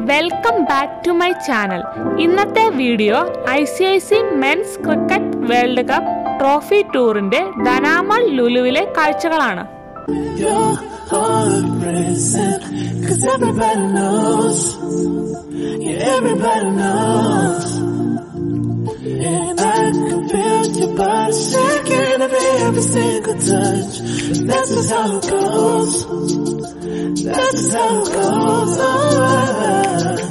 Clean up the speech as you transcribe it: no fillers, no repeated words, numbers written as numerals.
Welcome back to my channel. ഇന്നത്തെ video ICIC men's cricket world cup trophy ടൂറിന്റെ ദനാമൾ ലുലുവിലെ കാഴ്ചകളാണ്. That's how it goes.